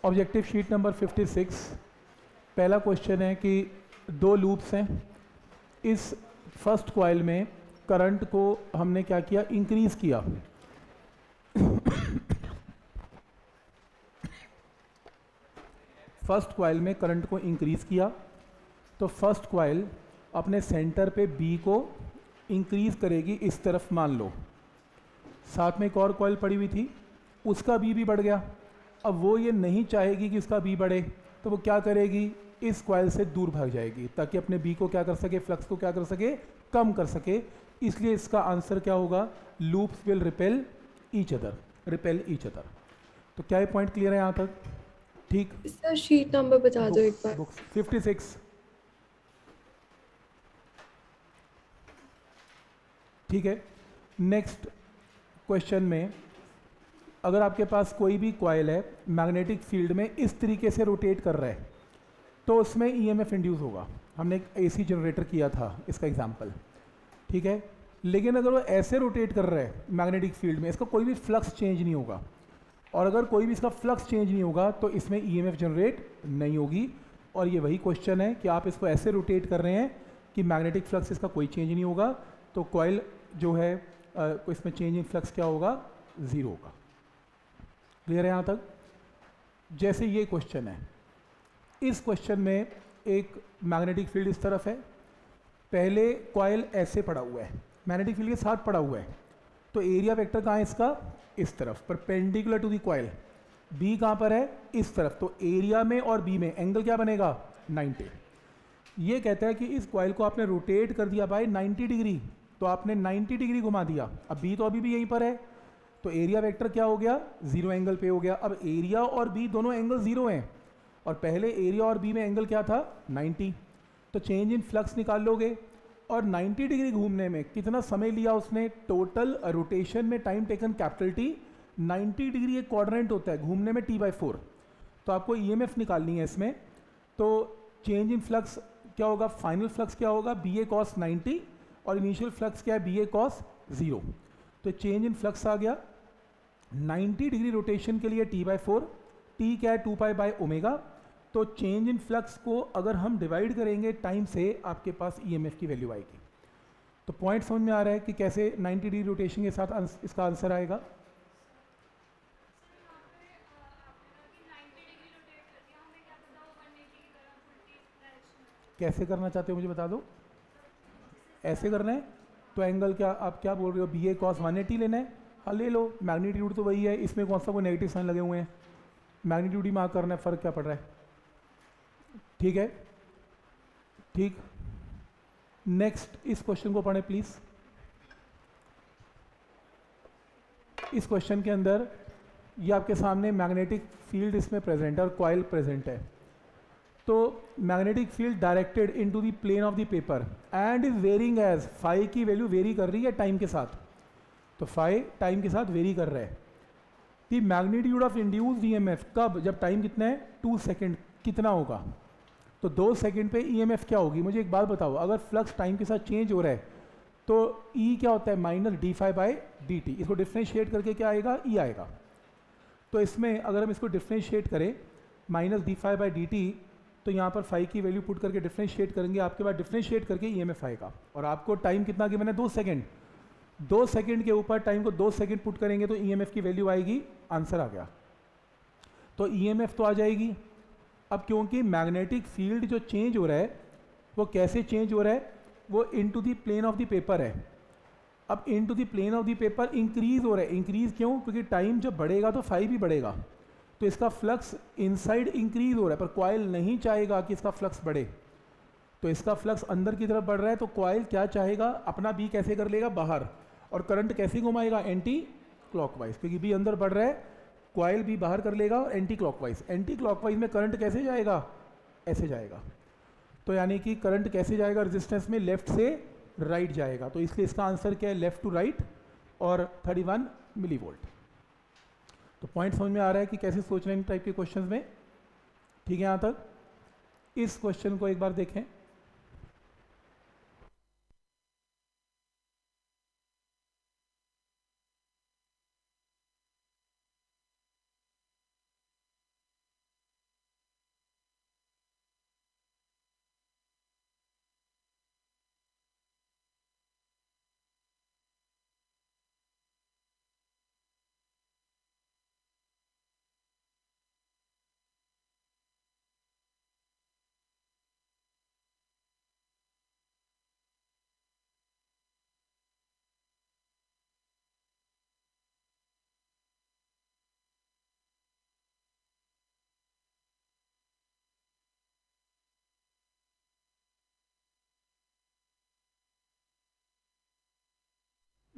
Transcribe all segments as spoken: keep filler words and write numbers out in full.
Objective sheet number fifty six. पहला question है कि दो लूप्स हैं। इस फर्स्ट कॉइल में करंट को हमने क्या किया, इंक्रीज किया। फर्स्ट कॉइल में करंट को इंक्रीज किया तो फर्स्ट कॉइल अपने सेंटर पे बी को इंक्रीज करेगी इस तरफ, मान लो। साथ में एक और कॉइल पड़ी हुई थी, उसका बी भी बढ़ गया। अब वो ये नहीं चाहेगी कि उसका बी बढ़े, तो वो क्या करेगी, इस कॉइल से दूर भाग जाएगी ताकि अपने बी को क्या कर सके, फ्लक्स को क्या कर सके, कम कर सके। इसलिए इसका आंसर क्या होगा, loops will repel each other, repel each other. तो क्या ये पॉइंट क्लियर है यहाँ तक? ठीक। सर शीट नंबर बता दो एक बार। Books fifty six. ठीक है। नेक्स्ट क्वेश्चन में अगर आपके पास कोई भी कॉइल है, मैग्नेटिक फील्ड में इस तरीके से रोटेट कर रहा है, तो उसमें ईएमएफ इंड्यूस होगा। हमने एक एसी जनरेटर किया था इसका एग्जांपल, ठीक है। लेकिन अगर वो ऐसे रोटेट कर रहा है मैग्नेटिक फील्ड में, इसका कोई भी फ्लक्स चेंज नहीं होगा। और अगर कोई भी इसका फ्लक्स चेंज नहीं होगा तो इसमें ईएमएफ जनरेट नहीं होगी। और ये वही क्वेश्चन है कि आप इसको ऐसे रोटेट कर रहे हैं कि मैग्नेटिक फ्लक्स इसका कोई चेंज नहीं होगा, तो कॉइल जो है आ, इसमें चेंज इन फ्लक्स क्या होगा, ज़ीरो होगा। क्लियर है यहाँ तक? जैसे ये क्वेश्चन है, इस क्वेश्चन में एक मैग्नेटिक फील्ड इस तरफ है, पहले कॉइल ऐसे पड़ा हुआ है, मैग्नेटिक फील्ड के साथ पड़ा हुआ है, तो एरिया वेक्टर कहाँ है इसका, इस तरफ, perpendicular to the coil. B कहाँ पर है, इस तरफ। तो एरिया में और बी में एंगल क्या बनेगा, नाइन्टी। ये कहता है कि इस कॉइल को आपने रोटेट कर दिया बाय नाइन्टी डिग्री, तो आपने नाइन्टी डिग्री घुमा दिया। अब बी तो अभी भी यहीं पर है, तो एरिया वेक्टर क्या हो गया, जीरो एंगल पे हो गया। अब एरिया और बी दोनों एंगल जीरो हैं, और पहले एरिया और बी में एंगल क्या था, नाइन्टी। तो चेंज इन फ्लक्स निकाल लोगे, और नाइन्टी डिग्री घूमने में कितना समय लिया उसने, टोटल रोटेशन में time taken capital T. Ninety degree एक क्वाड्रेंट होता है, घूमने में टी बाई फोर। तो आपको ईएमएफ निकालनी है इसमें। तो चेंज इन फ्लक्स क्या होगा, फाइनल फ्लक्स क्या होगा, बी ए कॉस नाइन्टी, और इनिशियल फ्लक्स क्या है, बी ए कॉस जीरो। तो चेंज इन फ्लक्स आ गया नाइन्टी डिग्री रोटेशन के लिए टी बाई फोर, टी क्या है, टू पाई बाई ओमेगा। तो चेंज इन फ्लक्स को अगर हम डिवाइड करेंगे टाइम से, आपके पास ईएमएफ की वैल्यू आएगी। तो पॉइंट समझ में आ रहा है कि कैसे नाइन्टी डिग्री रोटेशन के साथ इसका आंसर आएगा। कैसे करना चाहते हो मुझे बता दो। ऐसे करना है तो एंगल क्या, आप क्या बोल रहे हो, B A cos one eighty लेना है, हाँ ले लो। मैग्नीट्यूड तो वही है, इसमें कौन सा कोई नेगेटिव साइन लगे हुए हैं, मैग्नीट्यूड ही मार्क करना है, फ़र्क क्या पड़ रहा है। ठीक है, ठीक। नेक्स्ट इस क्वेश्चन को पढ़ें प्लीज़। इस क्वेश्चन के अंदर ये आपके सामने मैग्नेटिक फील्ड इसमें प्रेजेंट है और कॉइल प्रेजेंट है। तो magnetic field directed into the plane of the paper and is varying as, phi की वैल्यू वेरी कर रही है टाइम के साथ, तो फाई टाइम के साथ वेरी कर रहा है। The magnitude of induced EMF, कब, जब टाइम कितना है, टू सेकेंड, कितना होगा, तो दो सेकेंड पे ईएमएफ क्या होगी। मुझे एक बात बताओ, अगर फ्लक्स टाइम के साथ चेंज हो रहा है तो ई क्या होता है, minus d phi by D t. इसको डिफ्रेंशिएट करके क्या आएगा, ई आएगा। तो इसमें अगर हम इसको डिफ्रेंशिएट करें minus d phi by D t, तो यहाँ पर फाई की वैल्यू पुट करके डिफ्रेंशिएट करेंगे, आपके पास डिफ्रेंशिएट करके ईएमएफ आएगा। और आपको टाइम कितना गिवन है, दो सेकंड। दो सेकंड के ऊपर टाइम को दो सेकंड पुट करेंगे तो ईएमएफ की वैल्यू आएगी, आंसर आ गया। तो ईएमएफ तो आ जाएगी। अब क्योंकि मैग्नेटिक फील्ड जो चेंज हो रहा है वो कैसे चेंज हो रहा है, वो into the plane of the paper है। अब into the plane of the paper increase हो रहा है। इंक्रीज क्यों, क्योंकि टाइम जब बढ़ेगा तो फाई भी बढ़ेगा, तो इसका फ्लक्स इनसाइड इंक्रीज हो रहा है। पर कॉइल नहीं चाहेगा कि इसका फ्लक्स बढ़े, तो इसका फ्लक्स अंदर की तरफ बढ़ रहा है, तो कॉइल क्या चाहेगा, अपना बी कैसे कर लेगा, बाहर। और करंट कैसे घुमाएगा, एंटी क्लॉकवाइज, क्योंकि बी अंदर बढ़ रहा है, कॉइल भी बाहर कर लेगा और एंटी क्लॉकवाइज। एंटी क्लॉकवाइज में करंट कैसे जाएगा, ऐसे जाएगा। तो यानी कि करंट कैसे जाएगा रेजिस्टेंस में, लेफ्ट से राइट जाएगा। तो इसलिए इसका आंसर क्या है, लेफ्ट टू राइट और थर्टी वन मिली वोल्ट। तो पॉइंट समझ में आ रहा है कि कैसे सोच रहे हैं इन टाइप के क्वेश्चंस में। ठीक है, यहाँ तक। इस क्वेश्चन को एक बार देखें।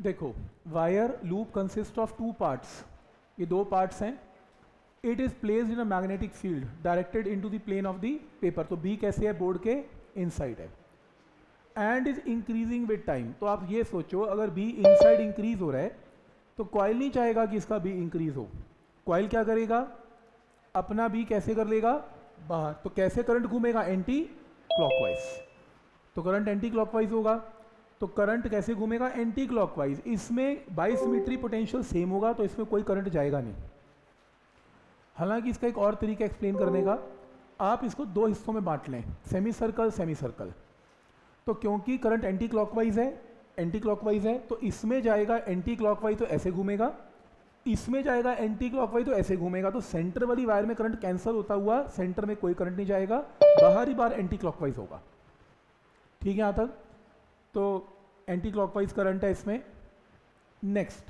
देखो, wire loop consist of two parts, ये दो पार्ट्स हैं. It is placed in a magnetic field directed into the plane of the paper. तो बी कैसे है, बोर्ड के इनसाइड है. And is increasing with time. तो आप ये सोचो, अगर बी इनसाइड इंक्रीज हो रहा है तो कॉइल नहीं चाहेगा कि इसका बी इंक्रीज हो. कॉइल क्या करेगा, अपना बी कैसे कर लेगा, बाहर. तो कैसे करंट घूमेगा, एंटी क्लॉकवाइज. तो करंट एंटी क्लॉकवाइज होगा. तो करंट कैसे घूमेगा, एंटी क्लॉकवाइज. इसमें बाई सिमेट्री पोटेंशियल सेम होगा, तो इसमें कोई करंट जाएगा नहीं. हालांकि इसका एक और तरीका एक्सप्लेन करने का, आप इसको दो हिस्सों में बांट लें, सेमी सर्कल सेमी सर्कल. तो क्योंकि करंट एंटी क्लॉकवाइज है, एंटी क्लॉकवाइज है, तो इसमें जाएगा एंटी क्लॉकवाइज तो ऐसे घूमेगा, इसमें जाएगा एंटी क्लॉकवाइज तो ऐसे घूमेगा. तो सेंटर वाली वायर में करंट कैंसिल होता हुआ सेंटर में कोई करंट नहीं जाएगा, बाहरी बार एंटी क्लॉकवाइज होगा. ठीक है यहाँ तक. तो एंटी क्लॉकवाइज करंट है इसमें. Next,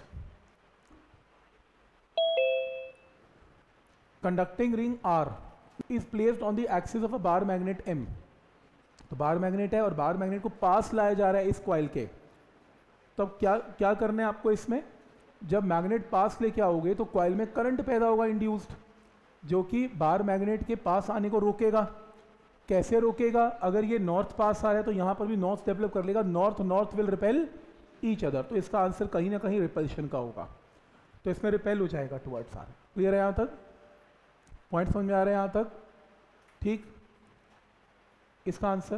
conducting ring R is placed on the axis of a bar magnet M. तो बार मैग्नेट है और बार मैग्नेट को पास लाया जा रहा है इस कॉइल के. तो अब क्या क्या करना है आपको इसमें, जब मैग्नेट पास लेके आओगे तो कॉइल में करंट पैदा होगा इंड्यूस्ड, जो कि बार मैग्नेट के पास आने को रोकेगा. कैसे रोकेगा, अगर ये नॉर्थ पास आ रहा है तो यहाँ पर भी नॉर्थ डेवलप कर लेगा. North north will repel each other. तो इसका आंसर कहीं ना कहीं रिपल्शन का होगा. तो इसमें रिपेल हो जाएगा टुवर्ड्स आर. क्लियर है यहाँ तक, पॉइंट समझ में आ रहे हैं यहाँ तक. ठीक, इसका आंसर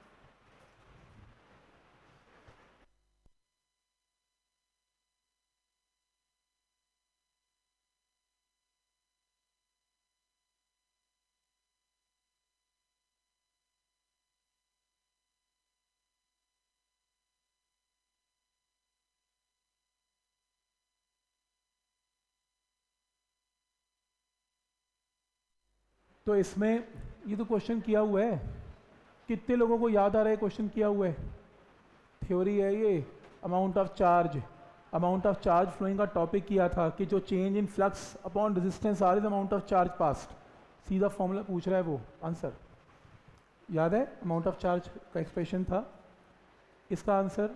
तो इसमें ये तो क्वेश्चन किया हुआ है. कितने लोगों को याद आ रहा है क्वेश्चन किया हुआ है, थ्योरी है ये. Amount of charge, amount of charge flowing का टॉपिक किया था कि जो change in flux upon resistance R is amount of charge passed. सीधा फॉर्मूला पूछ रहा है वो, आंसर याद है, अमाउंट ऑफ चार्ज का एक्सप्रेशन था. इसका answer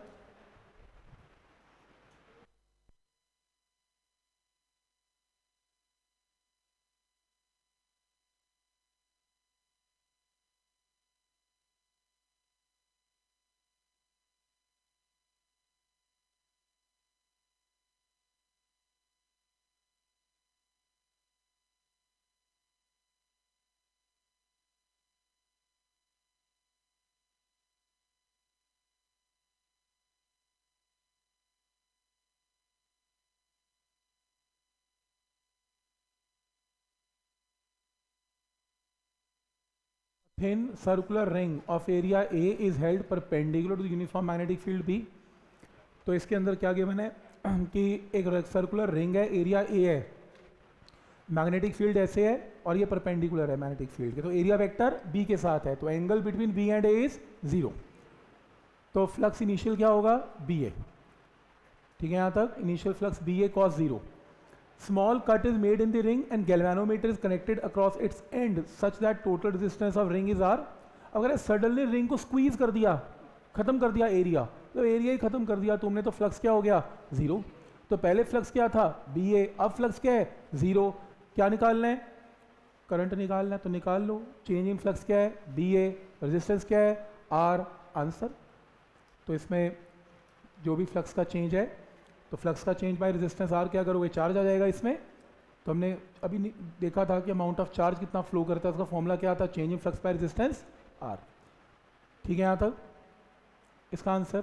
thin circular ring of area A is held perpendicular to the uniform magnetic field B. तो इसके अंदर क्या गिवन है कि एक सर्कुलर रिंग है, एरिया ए है, मैग्नेटिक फील्ड ऐसे है और ये परपेंडिकुलर है मैग्नेटिक फील्ड के. तो एरिया वेक्टर बी के साथ है, तो angle between B and A is zero. तो फ्लक्स इनिशियल क्या होगा, बी ए. ठीक है यहाँ तक, initial flux B A cos zero. Small cut is made in the ring and galvanometer is connected across its end such that total resistance of ring is R. अगर suddenly ring को squeeze कर दिया, खत्म कर दिया area, तो area ही खत्म कर दिया तुमने, तो फ्लक्स क्या हो गया, जीरो. तो पहले फ्लक्स क्या था, बी ए, अब फ्लक्स क्या है, जीरो. क्या निकालना है, करंट निकालना है, तो निकाल लो. चेंज इन फ्लक्स क्या है, बी ए, रेजिस्टेंस क्या है, आर. आंसर, तो इसमें जो भी फ्लक्स का चेंज है, तो फ्लक्स का चेंज बाय रेजिस्टेंस आर क्या करोगे, चार्ज आ जाएगा इसमें. तो हमने अभी देखा था कि अमाउंट ऑफ चार्ज कितना फ्लो करता है, उसका फॉर्मूला क्या था, change in flux by resistance R. ठीक है यहाँ तक, इसका आंसर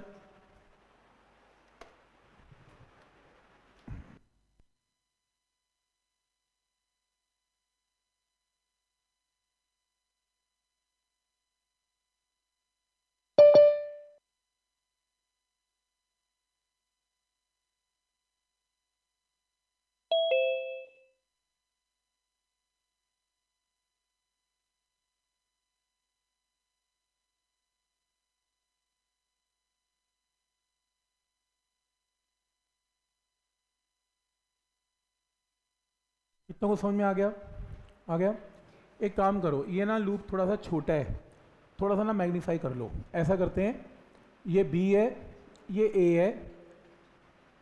कितनों को समझ में आ गया, आ गया. एक काम करो, ये ना लूप थोड़ा सा छोटा है, थोड़ा सा ना मैग्नीफाई कर लो. ऐसा करते हैं, ये बी है, ये ए है,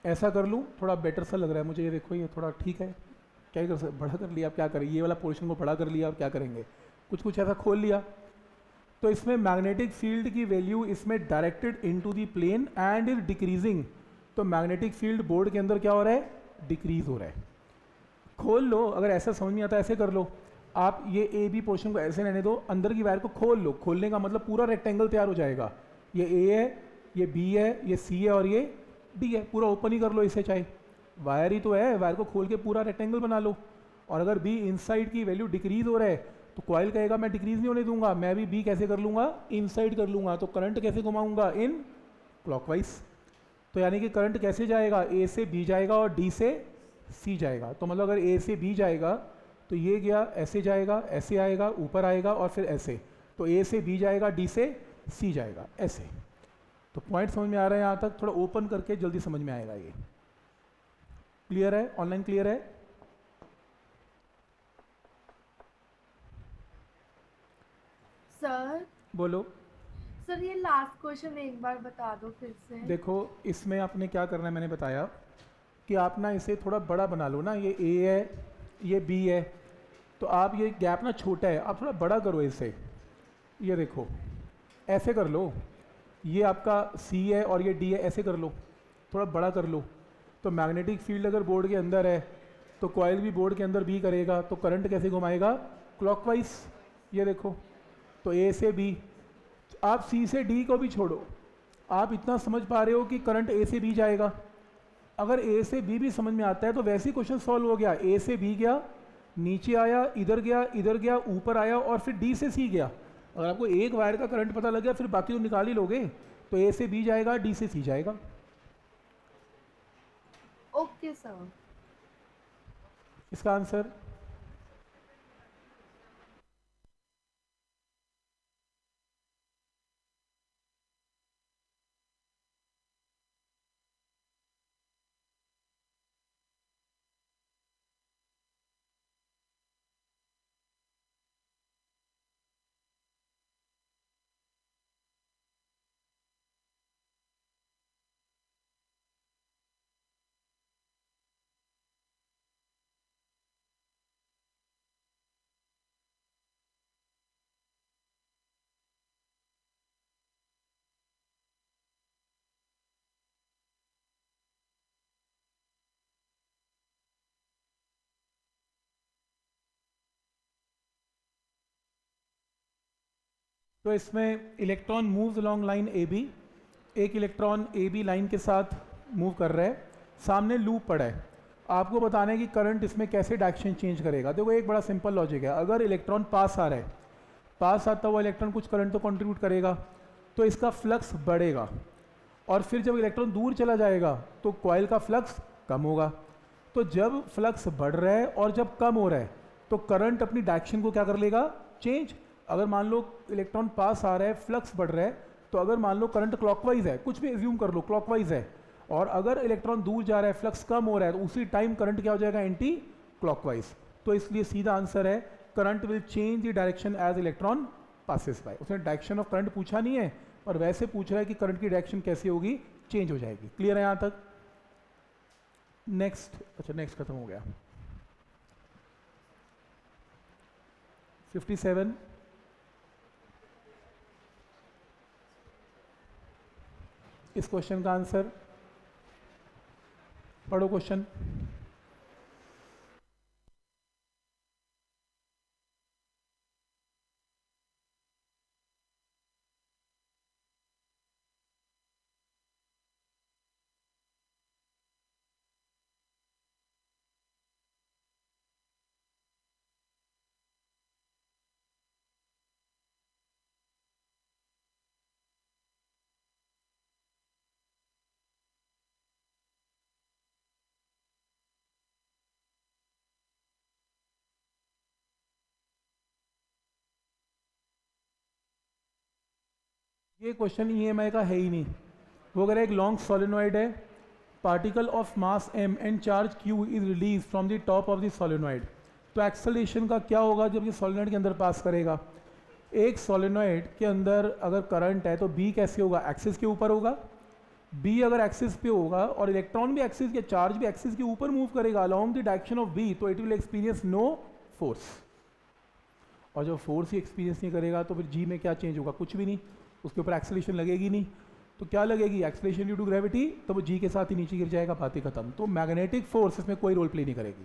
ऐसा कर लूँ, थोड़ा बेटर सा लग रहा है मुझे, ये देखो ये थोड़ा ठीक है, क्या कर सकते, बड़ा कर लिया, आप क्या करें, ये वाला पोर्शन को बड़ा कर लिया, आप क्या करेंगे, कुछ कुछ ऐसा खोल लिया। तो इसमें मैग्नेटिक फील्ड की वैल्यू इसमें directed into the plane and is decreasing, तो मैग्नेटिक फील्ड बोर्ड के अंदर क्या हो रहा है, डिक्रीज हो रहा है। खोल लो, अगर ऐसा समझ नहीं आता ऐसे कर लो, आप ये ए बी पोर्शन को ऐसे रहने दो, अंदर की वायर को खोल लो, खोलने का मतलब पूरा रेक्टेंगल तैयार हो जाएगा, ये ए है, ये बी है, ये सी है और ये डी है, पूरा ओपन ही कर लो इसे, चाहे वायर ही तो है, वायर को खोल के पूरा रेक्टेंगल बना लो। और अगर बी इनसाइड की वैल्यू डिक्रीज हो रहा है तो कॉइल कहेगा मैं डिक्रीज नहीं होने दूंगा, मैं भी बी कैसे कर लूँगा, इनसाइड कर लूँगा, तो करंट कैसे घुमाऊंगा, इन क्लॉकवाइज। तो यानी कि करंट कैसे जाएगा, ए से बी जाएगा और डी से सी जाएगा। तो मतलब अगर ए से बी जाएगा तो ये गया ऐसे जाएगा, ऐसे आएगा, ऊपर आएगा और फिर ऐसे, तो ए से बी जाएगा, डी से सी जाएगा, ऐसे। तो पॉइंट समझ में आ रहा है यहाँ तक, थोड़ा ओपन करके जल्दी समझ में आएगा। ये क्लियर है, ऑनलाइन क्लियर है? सर बोलो। सर ये लास्ट क्वेश्चन एक बार बता दो फिर से। देखो इसमें आपने क्या करना है, मैंने बताया कि आप ना इसे थोड़ा बड़ा बना लो ना, ये ए है, ये बी है, तो आप ये गैप ना छोटा है, आप थोड़ा बड़ा करो इसे, ये देखो ऐसे कर लो, ये आपका सी है और ये डी है, ऐसे कर लो, थोड़ा बड़ा कर लो। तो मैग्नेटिक फील्ड अगर बोर्ड के अंदर है तो कॉइल भी बोर्ड के अंदर बी करेगा, तो करंट कैसे घुमाएगा, क्लॉकवाइज। ये देखो, तो ए से बी, आप सी से डी को भी छोड़ो, आप इतना समझ पा रहे हो कि करंट ए से बी जाएगा। अगर ए से बी भी समझ में आता है तो वैसे ही क्वेश्चन सॉल्व हो गया, ए से बी गया, नीचे आया, इधर गया, इधर गया, ऊपर आया और फिर डी से सी गया। अगर आपको एक वायर का करंट पता लग गया फिर बाकी तो निकाल ही लोगे, तो ए से बी जाएगा, डी से सी जाएगा। Okay sir. इसका आंसर तो इसमें electron moves along line A B, एक इलेक्ट्रॉन ए बी लाइन के साथ मूव कर रहा है, सामने लूप पड़ा है, आपको बताना है कि करंट इसमें कैसे डायरेक्शन चेंज करेगा। देखो एक बड़ा सिंपल लॉजिक है, अगर इलेक्ट्रॉन पास आ रहा है, पास आता हुआ इलेक्ट्रॉन कुछ करंट तो कंट्रीब्यूट करेगा, तो इसका फ्लक्स बढ़ेगा, और फिर जब इलेक्ट्रॉन दूर चला जाएगा तो कॉइल का फ्लक्स कम होगा। तो जब फ्लक्स बढ़ रहा है और जब कम हो रहा है तो करंट अपनी डायरेक्शन को क्या कर लेगा, चेंज। अगर मान लो इलेक्ट्रॉन पास आ रहा है, फ्लक्स बढ़ रहा है, तो अगर मान लो करंट क्लॉकवाइज है, कुछ भी एज्यूम कर लो क्लॉकवाइज है, और अगर इलेक्ट्रॉन दूर जा रहा है, फ्लक्स कम हो रहा है, तो उसी टाइम करंट क्या हो जाएगा, एंटी क्लॉकवाइज। तो इसलिए सीधा आंसर है current will change the direction as electron passes by. उसने डायरेक्शन ऑफ करंट पूछा नहीं है, पर वैसे पूछ रहा है कि करंट की डायरेक्शन कैसे होगी, चेंज हो जाएगी। क्लियर है यहाँ तक? नेक्स्ट, अच्छा नेक्स्ट खत्म हो गया। फिफ्टी सेवन, इस क्वेश्चन का आंसर पढ़ो क्वेश्चन। ये क्वेश्चन ईएमआई का है ही नहीं। वो अगर एक लॉन्ग सोलेनॉइड है, particle of mass M and charge Q is release from the top of the solenoid, तो एक्सेलरेशन का क्या होगा जब ये सोलेनॉइड के अंदर पास करेगा। एक सोलेनॉइड के अंदर अगर करंट है तो बी कैसे होगा, एक्सिस के ऊपर होगा, बी अगर एक्सिस पे होगा और इलेक्ट्रॉन भी एक्सिस या चार्ज भी एक्सिस के ऊपर मूव करेगा along the direction of B, तो it will experience no force. और जब फोर्स ही एक्सपीरियंस नहीं करेगा तो फिर जी में क्या चेंज होगा? कुछ भी नहीं, उसके ऊपर एक्सेलरेशन लगेगी नहीं। तो क्या लगेगी? एक्सेलरेशन ड्यू टू ग्रेविटी, तो वो जी के साथ ही नीचे गिर जाएगा, बात ही खत्म। तो मैग्नेटिक फोर्स इसमें कोई रोल प्ले नहीं करेगी।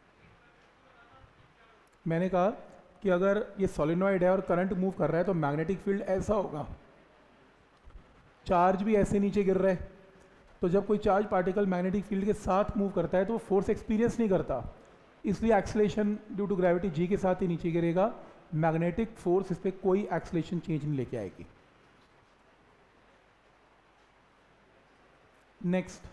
मैंने कहा कि अगर ये सोलेनॉइड है और करंट मूव कर रहा है तो मैग्नेटिक फील्ड ऐसा होगा, चार्ज भी ऐसे नीचे गिर रहा है, तो जब कोई चार्ज पार्टिकल मैग्नेटिक फील्ड के साथ मूव करता है तो वो फोर्स एक्सपीरियंस नहीं करता, इसलिए acceleration due to gravity G के साथ ही नीचे गिरेगा। मैग्नेटिक फोर्स इस पर कोई एक्सेलरेशन चेंज नहीं लेके आएगी। नेक्स्ट,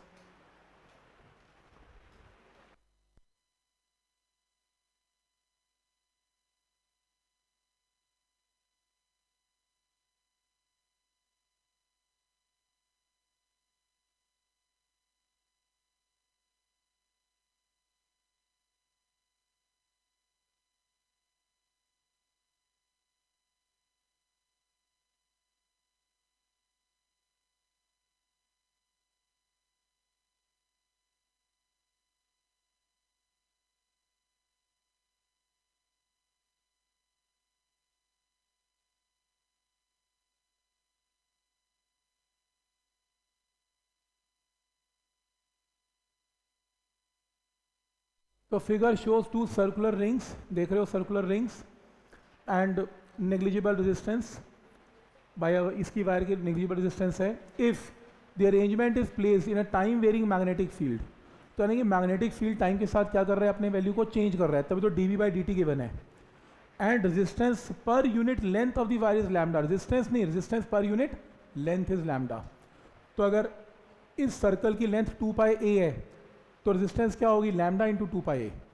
तो figure shows two circular rings, देख रहे हो circular rings and negligible resistance by, इसकी वायर की नेग्लिजिबल रेजिस्टेंस है। If the arrangement is place in a time varying magnetic field, तो यानी कि मैग्नेटिक फील्ड टाइम के साथ क्या कर रहा है? अपने वैल्यू को चेंज कर रहा है, तभी तो D V by D T given है। And resistance per unit length of the wire is lambda, resistance नहीं, resistance per unit length is lambda. तो अगर इस सर्कल की लेंथ टू पाई ए है तो रेजिस्टेंस क्या होगी? Lambda into two pi A.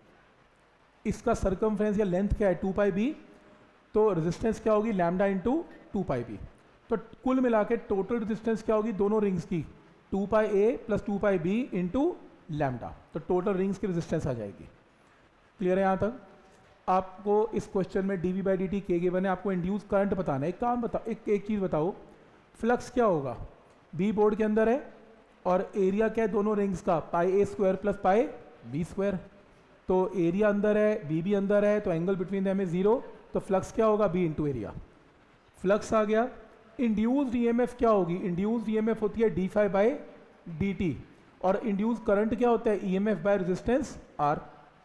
इसका सर्कमफ्रेंस या लेंथ क्या है? टू पाई बी, तो रेजिस्टेंस क्या होगी? Lambda into two pi B. तो कुल मिला के टोटल रेजिस्टेंस क्या होगी दोनों रिंग्स की? Two pi A plus two pi B into lambda, तो टोटल रिंग्स की रेजिस्टेंस आ जाएगी। क्लियर है यहाँ तक? आपको इस क्वेश्चन में D V by D T के गिवन है, आपको इंड्यूस करंट बताना है। एक काम बताओ, एक एक चीज़ बताओ, फ्लक्स क्या होगा? बी बोर्ड के अंदर है और एरिया क्या है दोनों रिंग्स का? Pi A square plus pi B square. तो एरिया अंदर है, बी भी अंदर है, तो angle between them is zero, तो फ्लक्स क्या होगा? B into area. फ्लक्स आ गया। इंड्यूस्ड ईएमएफ क्या होगी? इंड्यूस्ड ईएमएफ होती है D phi by D T, और इंड्यूस्ड करंट क्या होता है? EMF by resistance R.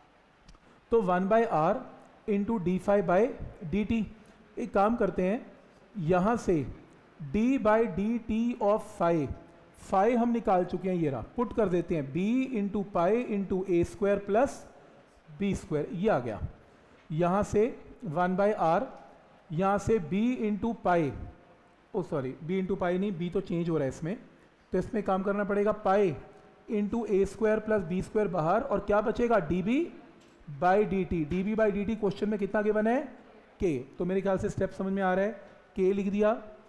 तो one by R into D phi by D T. एक काम करते हैं, यहाँ से D by D T of phi, phi हम निकाल चुके हैं, ये रहा, पुट कर देते हैं B into pi into A square plus B square, ये आ गया। यहाँ से वन बाई आर, यहाँ से B into pi, oh sorry B into pi नहीं, बी तो चेंज हो रहा है इसमें, तो इसमें काम करना पड़ेगा pi into A square plus B square बाहर, और क्या बचेगा? D B by D T. D B by D T question में कितना गिवन है? के। तो मेरे ख्याल से स्टेप समझ में आ रहा है। के लिख दिया,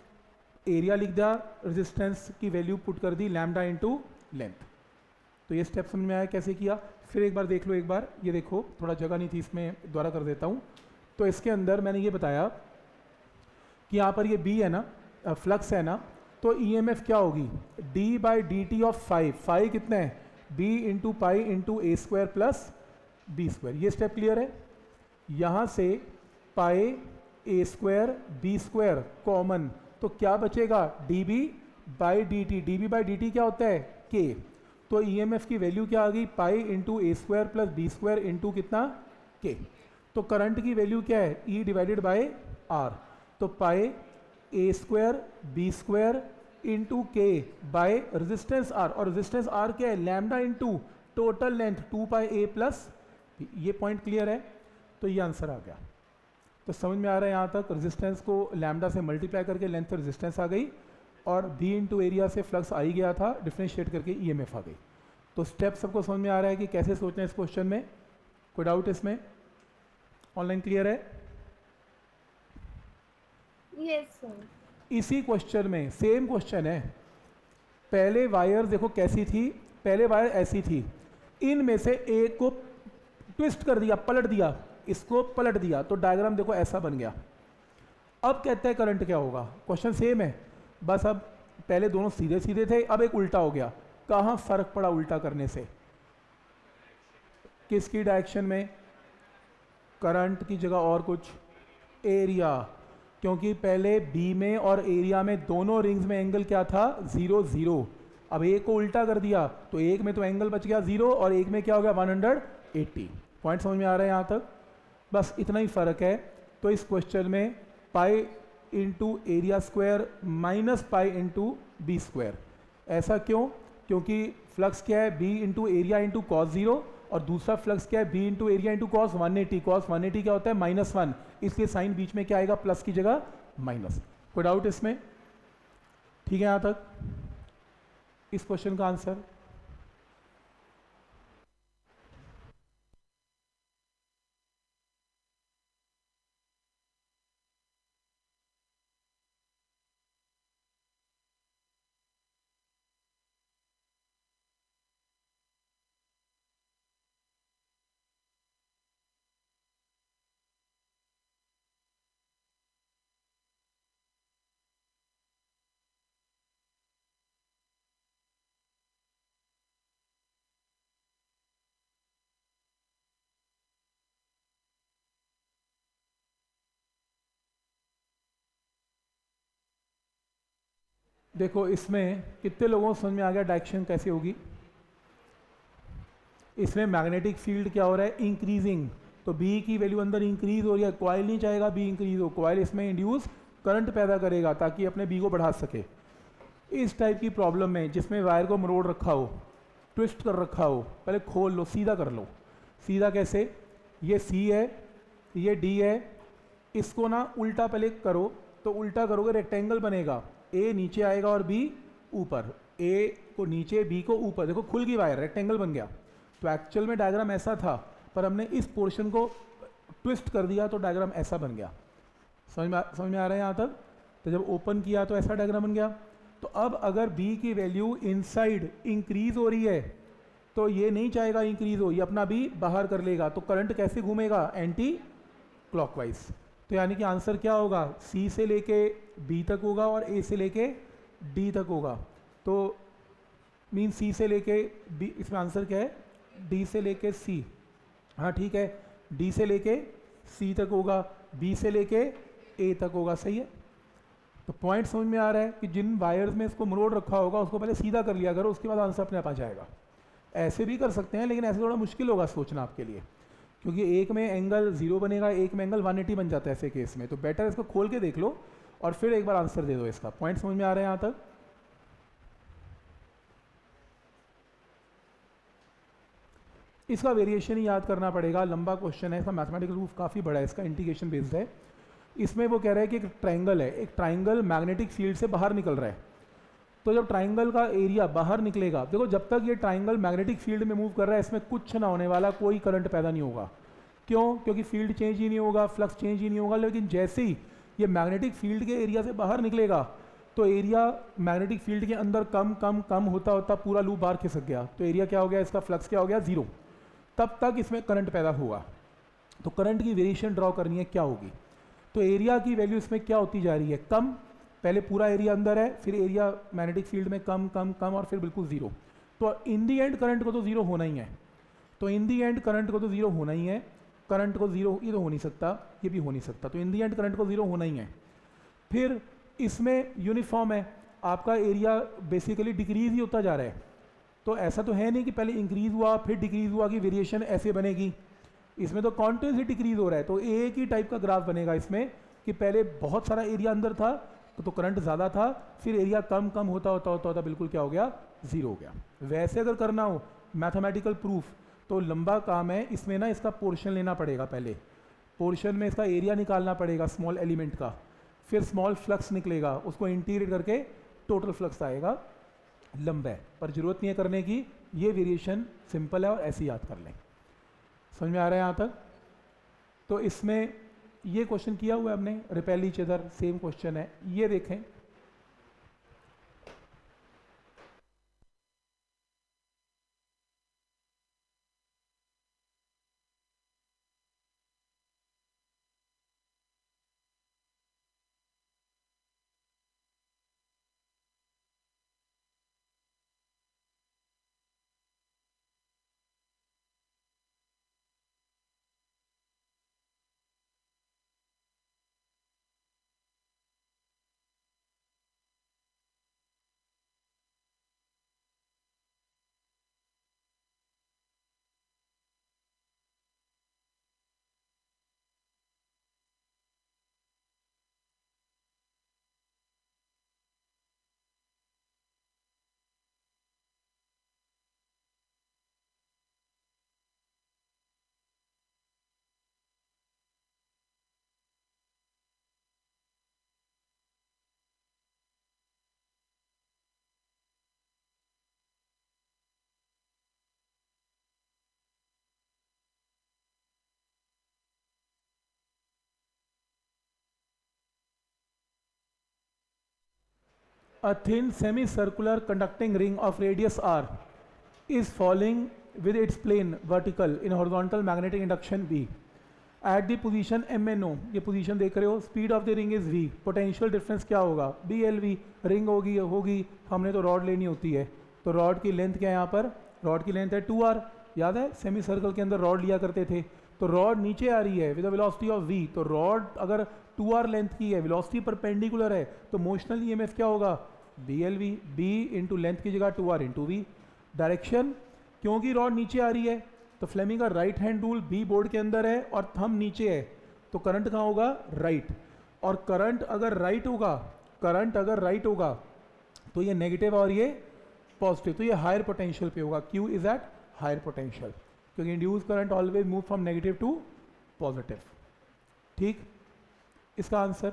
एरिया लिख दिया, रेजिस्टेंस की वैल्यू पुट कर दी लैम्डा इंटू लेंथ। तो ये स्टेप समझ में आया कैसे किया? फिर एक बार देख लो, एक बार ये देखो, थोड़ा जगह नहीं थी इसमें, दोबारा कर देता हूँ। तो इसके अंदर मैंने ये बताया कि यहाँ पर ये बी है ना, फ्लक्स है ना, तो ईएमएफ क्या होगी? D by D T of phi, phi कितना है? B into pi into A square plus B square. ये स्टेप क्लियर है? यहाँ से pi A square B square common, तो क्या बचेगा? D B by D T. D B by D T क्या होता है? के। तो ईएमएफ की वैल्यू क्या आ गई? Pi into A square plus B square into कितना? के। तो करंट की वैल्यू क्या है? E divided by R. तो pi A square B square into K by resistance R, और रेजिस्टेंस आर क्या है? Lambda into total length two pi A plus. ये पॉइंट क्लियर है? तो ये आंसर आ गया। तो समझ में आ रहा है यहाँ तक? रेजिस्टेंस को लैम्डा से मल्टीप्लाई करके लेंथ से रेजिस्टेंस आ गई, और बी इंटू एरिया से फ्लक्स आ ही गया था, डिफ्रेंशिएट करके ईएमएफ आ गई। तो स्टेप सबको समझ में आ रहा है कि कैसे सोचना है इस क्वेश्चन में? कोई डाउट इसमें? ऑनलाइन क्लियर है? Yes sir. इसी क्वेश्चन में सेम क्वेश्चन है। पहले वायर देखो कैसी थी, पहले वायर ऐसी थी, इनमें से एक को ट्विस्ट कर दिया, पलट दिया, इसको पलट दिया, तो डायग्राम देखो ऐसा बन गया। अब कहते हैं करंट क्या होगा? क्वेश्चन सेम है, बस अब पहले दोनों सीधे सीधे थे, अब एक उल्टा हो गया। कहाँ फर्क पड़ा उल्टा करने से? किसकी डायरेक्शन में? करंट की जगह और कुछ, एरिया, क्योंकि पहले बी में और एरिया में दोनों रिंग्स में एंगल क्या था? Zero zero. अब एक को उल्टा कर दिया तो एक में तो एंगल बच गया जीरो और एक में क्या हो गया? One hundred eighty. पॉइंट समझ में आ रहा है यहाँ तक? बस इतना ही फर्क है। तो इस क्वेश्चन में pi into area square minus pi into B square. ऐसा क्यों? क्योंकि फ्लक्स क्या है? B into area into cos zero, और दूसरा फ्लक्स क्या है? B into area into cos one eighty. Cos one eighty क्या होता है? माइनस वन, इसलिए साइन बीच में क्या आएगा? प्लस की जगह माइनस। कोई डाउट इसमें? ठीक है यहाँ तक इस क्वेश्चन का आंसर? देखो इसमें कितने लोगों को समझ में आ गया डायरेक्शन कैसे होगी? इसमें मैग्नेटिक फील्ड क्या हो रहा है? इंक्रीजिंग। तो बी की वैल्यू अंदर इंक्रीज हो रही है, कॉइल नहीं चाहेगा बी इंक्रीज हो, कॉइल इसमें इंड्यूस करंट पैदा करेगा ताकि अपने बी को बढ़ा सके। इस टाइप की प्रॉब्लम में जिसमें वायर को मरोड़ रखा हो, ट्विस्ट कर रखा हो, पहले खोल लो, सीधा कर लो। सीधा कैसे? ये सी है, ये डी है, इसको ना उल्टा पहले करो, तो उल्टा करोगे रेक्टेंगल बनेगा। ए नीचे आएगा और बी ऊपर, ए को नीचे बी को ऊपर। देखो खुल गई वायर, रेक्टेंगल बन गया। तो एक्चुअल में डायग्राम ऐसा था, पर हमने इस पोर्शन को ट्विस्ट कर दिया तो डायग्राम ऐसा बन गया। समझ में समझ में आ रहा है यहाँ तक? तो जब ओपन किया तो ऐसा डायग्राम बन गया। तो अब अगर बी की वैल्यू इनसाइड इंक्रीज हो रही है तो ये नहीं चाहेगा इंक्रीज हो, ये अपना बी बाहर कर लेगा। तो करंट कैसे घूमेगा? Anti clockwise. तो यानी कि आंसर क्या होगा? सी से लेके बी तक होगा और ए से लेके डी तक होगा। तो मीन सी से लेके बी, इसमें आंसर क्या है? डी से लेके सी। हाँ ठीक है, डी से लेके सी तक होगा, बी से लेके ए तक होगा। सही है। तो पॉइंट समझ में आ रहा है कि जिन वायर्स में इसको मरोड़ रखा होगा उसको पहले सीधा कर लिया करो, उसके बाद आंसर अपने आप आ जाएगा। ऐसे भी कर सकते हैं, लेकिन ऐसे थोड़ा मुश्किल होगा सोचना आपके लिए, क्योंकि एक में एंगल जीरो बनेगा, एक में एंगल वन एटी बन जाता है ऐसे केस में। तो बेटर इसको खोल के देख लो और फिर एक बार आंसर दे दो इसका। पॉइंट समझ में आ रहे हैं यहाँ तक? इसका वेरिएशन ही याद करना पड़ेगा, लंबा क्वेश्चन है, इसका मैथमेटिकल प्रूफ काफ़ी बड़ा है, इसका इंटीग्रेशन बेस्ड है। इसमें वो कह रहा है कि एक ट्राइंगल है, एक ट्राइंगल मैग्नेटिक फील्ड से बाहर निकल रहा है। तो जब ट्राइंगल का एरिया बाहर निकलेगा, देखो जब तक ये ट्राइंगल मैग्नेटिक फील्ड में मूव कर रहा है इसमें कुछ ना होने वाला, कोई करंट पैदा नहीं होगा। क्यों? क्योंकि फील्ड चेंज ही नहीं होगा, फ्लक्स चेंज ही नहीं होगा। लेकिन जैसे ही ये मैग्नेटिक फील्ड के एरिया से बाहर निकलेगा तो एरिया मैग्नेटिक फील्ड के अंदर कम कम कम होता होता पूरा लूप बाहर खिसक गया। तो एरिया क्या हो गया? इसका फ्लक्स क्या हो गया? जीरो। तब तक इसमें करंट पैदा हुआ। तो करंट की वेरिएशन ड्रॉ करनी है, क्या होगी? तो एरिया की वैल्यू इसमें क्या होती जा रही है? कम। पहले पूरा एरिया अंदर है, फिर एरिया मैग्नेटिक फील्ड में कम कम कम और फिर बिल्कुल जीरो। तो इन दी एंड करंट को तो जीरो होना ही है। तो इन दी एंड करंट को तो जीरो होना ही है। करंट को जीरो ये तो हो नहीं सकता, ये भी हो नहीं सकता। तो इन दी एंड करंट को जीरो होना ही है। फिर इसमें यूनिफॉर्म है, आपका एरिया बेसिकली डिक्रीज ही होता जा रहा है। तो ऐसा तो है नहीं कि पहले इंक्रीज हुआ फिर डिक्रीज हुआ कि वेरिएशन ऐसे बनेगी। इसमें तो कॉन्टिन्यूसली डिक्रीज हो रहा है। तो एक ही टाइप का ग्राफ बनेगा इसमें कि पहले बहुत सारा एरिया अंदर था तो, तो करंट ज़्यादा था, फिर एरिया कम कम होता होता होता होता बिल्कुल क्या हो गया? जीरो हो गया। वैसे अगर करना हो मैथमेटिकल प्रूफ तो लंबा काम है, इसमें ना इसका पोर्शन लेना पड़ेगा। पहले पोर्शन में इसका एरिया निकालना पड़ेगा स्मॉल एलिमेंट का, फिर स्मॉल फ्लक्स निकलेगा, उसको इंटीग्रेट करके टोटल फ्लक्स आएगा। लंबा है पर जरूरत नहीं है करने की, ये वेरिएशन सिंपल है और ऐसे याद कर लें। समझ में आ रहा है यहाँ तक? तो इसमें ये क्वेश्चन किया हुआ है हमने, repel each other, same question है, ये देखें। a thin semicircular conducting ring of radius r is falling with its plane vertical in horizontal magnetic induction V. At the position M N O, ये position देख रहे हो, speed of the ring is V, potential difference क्या होगा, B L we, ring होगी होगी हमने तो रॉड लेनी होती है, तो रॉड की लेंथ क्या है यहाँ पर, रॉड की लेंथ है टू आर, याद है सेमी सर्कल के अंदर रॉड लिया करते थे, तो रॉड नीचे आ रही है विद वेलोसिटी ऑफ V, तो रॉड अगर टू आर लेंथ की है, वेलोसिटी परपेंडिकुलर है, तो मोशनल ईएमएफ क्या होगा, B L V, B into length की जगह two R into V. Direction, क्योंकि रॉड नीचे आ रही है तो फ्लेमिंग का right hand rule B board के अंदर है और थंब नीचे है, तो करंट कहाँ होगा, राइट, और करंट अगर राइट होगा, करंट अगर राइट होगा तो ये नेगेटिव और ये पॉजिटिव, तो ये हायर पोटेंशियल पे होगा, Q is at higher potential, क्योंकि induce current always move from negative to positive. ठीक, इसका आंसर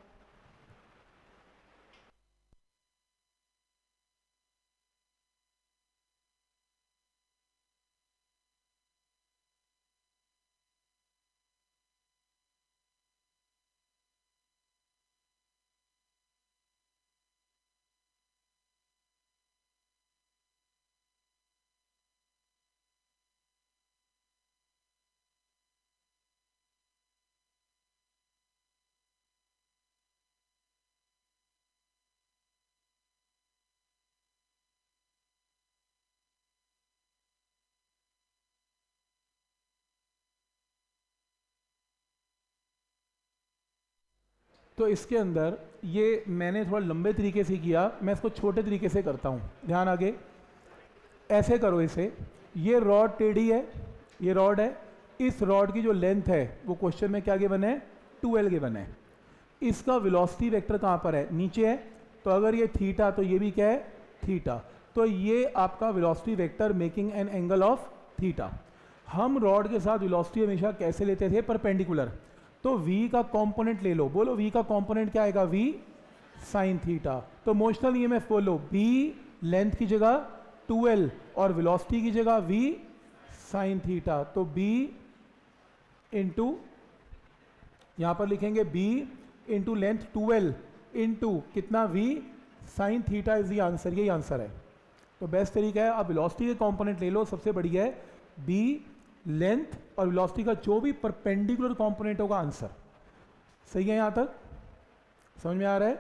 तो इसके अंदर ये मैंने थोड़ा लंबे तरीके से किया, मैं इसको छोटे तरीके से करता हूँ, ध्यान आगे, ऐसे करो इसे, ये रॉड टेढ़ी है, ये रॉड है, इस रॉड की जो लेंथ है वो क्वेश्चन में क्या गिवन है, टू एल गिवन है, इसका वेलोसिटी वेक्टर कहाँ पर है, नीचे है, तो अगर ये थीटा तो ये भी क्या है, थीटा, तो ये आपका velocity vector making an angle of theta. हम रॉड के साथ वेलोसिटी हमेशा कैसे लेते थे, परपेंडिकुलर, तो v का कंपोनेंट ले लो, बोलो v का कंपोनेंट क्या आएगा, v साइन थीटा, तो मोशनल ईएमएफ बोलो b लेंथ की जगह टू एल और वेलोसिटी की जगह v साइन थीटा, तो b इंटू यहां पर लिखेंगे b into length two L into कितना v sine theta is the answer, यही आंसर है। तो बेस्ट तरीका है, आप वेलोसिटी के कंपोनेंट ले लो, सबसे बढ़िया है b लेंथ और वेलोसिटी का जो भी परपेंडिकुलर कंपोनेंट होगा आंसर। सही है, यहां तक समझ में आ रहा है?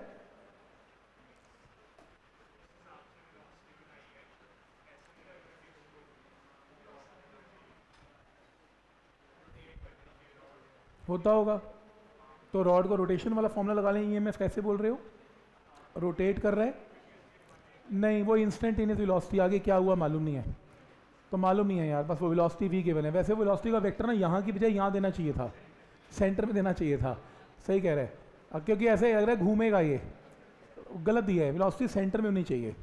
होता होगा, तो रॉड को रोटेशन वाला फॉर्मूला लगा लें, ईएमएफ कैसे बोल रहे हो, रोटेट कर रहे हैं, नहीं वो इंस्टेंटेनियस वेलोसिटी, आगे क्या हुआ मालूम नहीं है, तो मालूम नहीं है यार, बस वो वेलोसिटी वी के बने, वैसे वेलोसिटी का वेक्टर ना यहाँ की बजाय यहाँ देना चाहिए था, सेंटर में देना चाहिए था, सही कह रहे हैं, अब क्योंकि ऐसे लग रहा है घूमेगा, ये गलत दिया है, वेलोसिटी सेंटर में होनी चाहिए।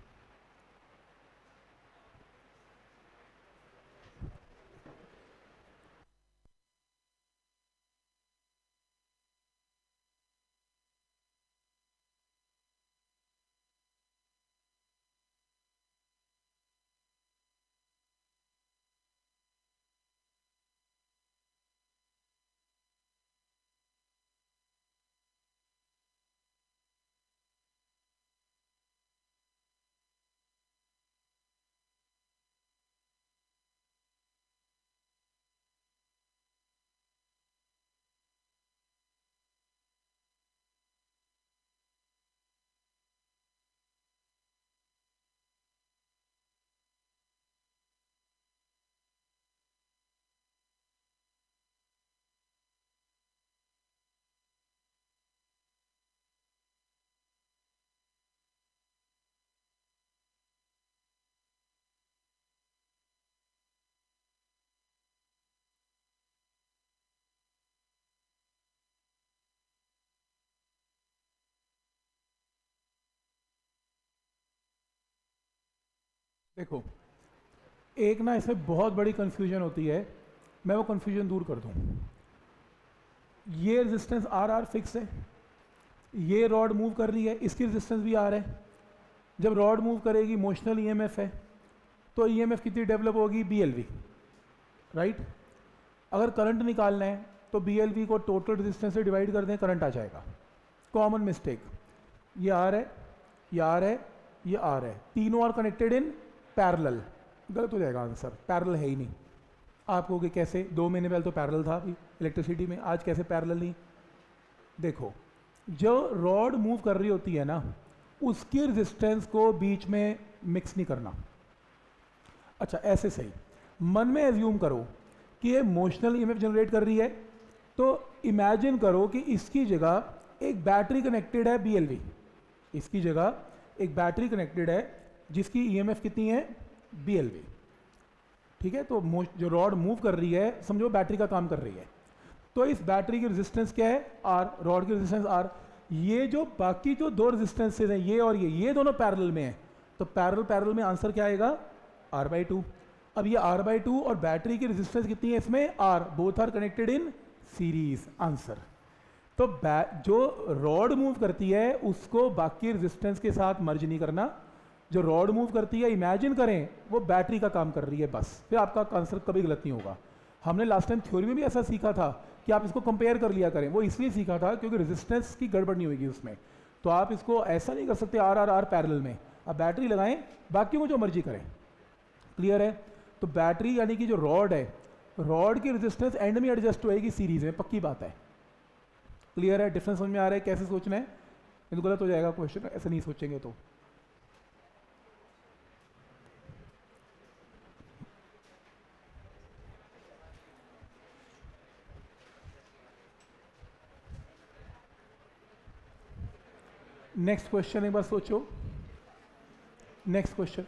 देखो एक ना इसमें बहुत बड़ी कंफ्यूजन होती है, मैं वो कंफ्यूजन दूर कर दूं। ये रेजिस्टेंस आर आर फिक्स है, ये रॉड मूव कर रही है, इसकी रेजिस्टेंस भी आर है, जब रॉड मूव करेगी मोशनल ईएमएफ है, तो ईएमएफ कितनी डेवलप होगी, बीएलवी, राइट। अगर करंट निकालना है तो बीएलवी को टोटल रेजिस्टेंस से डिवाइड कर दें, करंट आ जाएगा, कॉमन मिस्टेक, ये आर है, ये आर है, ये आर है, तीनों आर कनेक्टेड इन पैरेलल। गलत हो जाएगा आंसर, पैरेलल है ही नहीं। आप कहोगे कैसे, दो महीने पहले तो पैरेलल था अभी इलेक्ट्रिसिटी में, आज कैसे पैरेलल नहीं? देखो, जो रॉड मूव कर रही होती है ना, उसकी रेजिस्टेंस को बीच में मिक्स नहीं करना। अच्छा ऐसे सही, मन में एज्यूम करो कि ये मोशनल ईएमएफ जनरेट कर रही है, तो इमेजिन करो कि इसकी जगह एक बैटरी कनेक्टेड है बीएलवी, इसकी जगह एक बैटरी कनेक्टेड है जिसकी ईएमएफ कितनी है बीएलवी, ठीक है। तो जो रॉड मूव कर रही है समझो बैटरी का काम कर रही है, तो इस बैटरी की रेजिस्टेंस क्या है आर, रॉड की रेजिस्टेंस आर। ये जो बाकी जो दो रेजिस्टेंसेज हैं ये और ये ये दोनों पैरेलल में हैं, तो पैरेलल पैरेलल में आंसर क्या आएगा आर बाई टू। अब ये आर बाई टू और बैटरी की रेजिस्टेंस कितनी है इसमें R, both R connected in series, answer. तो जो रॉड मूव करती है उसको बाकी रेजिस्टेंस के साथ मर्ज नहीं करना, जो रॉड मूव करती है इमेजिन करें वो बैटरी का काम कर रही है बस, फिर आपका आंसर कभी गलत नहीं होगा। हमने लास्ट टाइम थ्योरी में भी ऐसा सीखा था कि आप इसको कंपेयर कर लिया करें, वो इसलिए सीखा था क्योंकि रेजिस्टेंस की गड़बड़ नहीं होगी उसमें। तो आप इसको ऐसा नहीं कर सकते आर आर आर पैरेलल में, आप बैटरी लगाएं बाकी को जो मर्जी करें। क्लियर है? तो बैटरी यानी कि जो रॉड है, रॉड की रेजिस्टेंस एंड में एडजस्ट होएगी सीरीज में, पक्की बात है। क्लियर है? डिफरेंस समझ में आ रहा है कैसे सोचना है? ये तो गलत हो जाएगा क्वेश्चन, ऐसे नहीं सोचेंगे तो। नेक्स्ट क्वेश्चन एक बार सोचो, next question.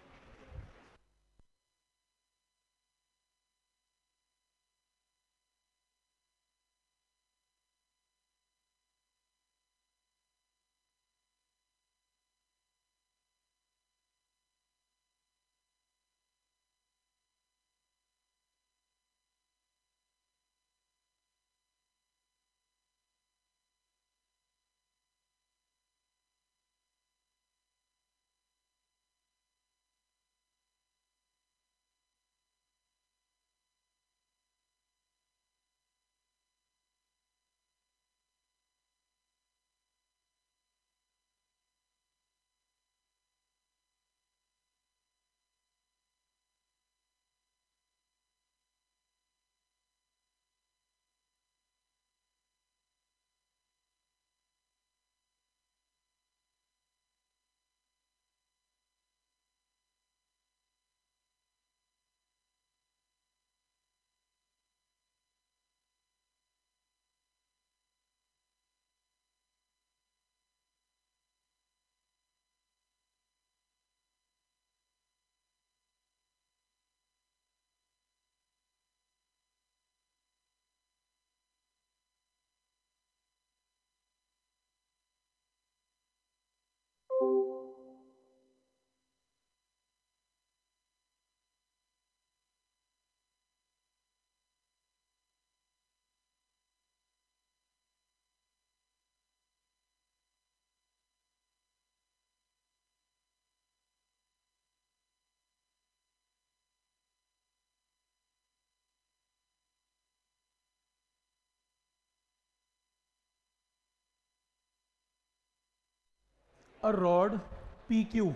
A rod P Q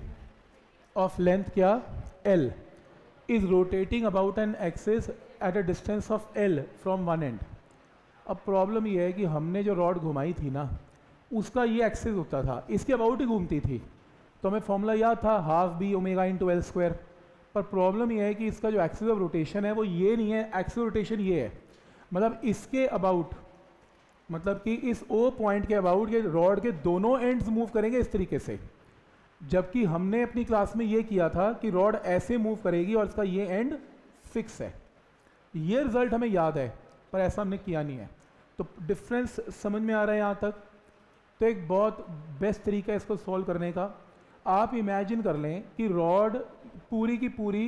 of length क्या L is rotating about an axis at a distance of L from one end. अब प्रॉब्लम ये है कि हमने जो रॉड घुमाई थी ना उसका ये एक्सिस होता था, इसके अबाउट ही घूमती थी, तो हमें फॉर्मूला याद था half B omega into L square. पर प्रॉब्लम ये है कि इसका जो एक्सिस ऑफ रोटेशन है वो ये नहीं है, एक्सिस रोटेशन ये है, मतलब इसके अबाउट, मतलब कि इस ओ पॉइंट के अबाउट के रॉड के दोनों एंड्स मूव करेंगे इस तरीके से, जबकि हमने अपनी क्लास में ये किया था कि रॉड ऐसे मूव करेगी और इसका ये एंड फिक्स है। ये रिजल्ट हमें याद है पर ऐसा हमने किया नहीं है। तो डिफरेंस समझ में आ रहा है यहाँ तक? तो एक बहुत बेस्ट तरीका है इसको सॉल्व करने का, आप इमेजिन कर लें कि रॉड पूरी की पूरी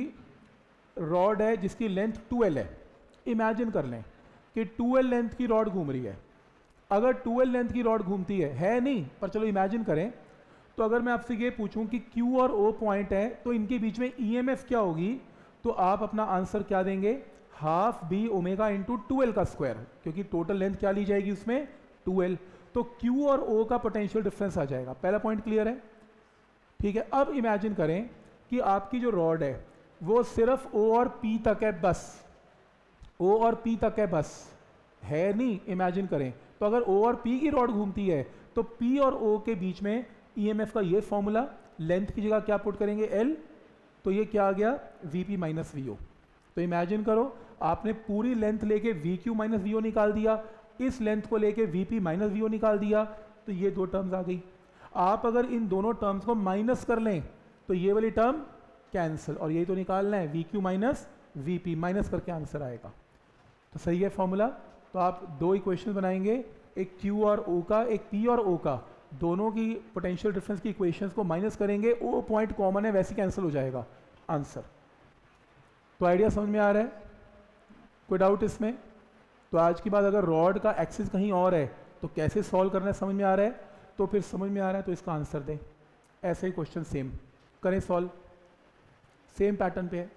रॉड है जिसकी लेंथ टू एल है। इमेजिन कर लें कि टू एल लेंथ की रॉड घूम रही है। अगर टू एल लेंथ की रॉड घूमती है है नहीं पर चलो इमेजिन करें, तो अगर मैं आपसे ये पूछूं कि Q और O पॉइंट है तो इनके बीच में ई एम एफ क्या होगी, तो आप अपना आंसर क्या देंगे, half B omega into two L का स्क्वायर, क्योंकि टोटल लेंथ क्या ली जाएगी उसमें टू एल, तो Q और O का पोटेंशियल डिफरेंस आ जाएगा। पहला पॉइंट क्लियर है? ठीक है, अब इमेजिन करें कि आपकी जो रॉड है वो सिर्फ ओ और पी तक है, बस ओ और पी तक है, बस है नहीं। इमेजिन करें तो अगर ओ और पी की रॉड घूमती है तो पी और ओ के बीच में ईएमएफ का ये फॉर्मूला, लेंथ की जगह क्या पुट करेंगे, एल, तो ये क्या आ गया, V P minus V O. तो इमेजिन करो आपने पूरी लेंथ लेके V Q minus V O निकाल दिया, इस लेंथ को लेके V P minus V O निकाल दिया, तो ये दो टर्म्स आ गई। आप अगर इन दोनों टर्म्स को माइनस कर लें तो ये वाली टर्म कैंसिल, और यही तो निकालना है, V Q minus V P, minus करके आंसर आएगा। तो सही है फॉर्मूला। तो आप दो इक्वेशन बनाएंगे, एक Q और O का, एक P और O का, दोनों की पोटेंशियल डिफरेंस की इक्वेशंस को माइनस करेंगे, O पॉइंट कॉमन है वैसे कैंसिल हो जाएगा आंसर। तो आइडिया समझ में आ रहा है, कोई डाउट इसमें? तो आज की बात, अगर रॉड का एक्सिस कहीं और है तो कैसे सॉल्व करना है समझ में आ रहा है, तो फिर समझ में आ रहा है तो इसका आंसर दें। ऐसे ही क्वेश्चन सेम करें सॉल्व, सेम पैटर्न पे है।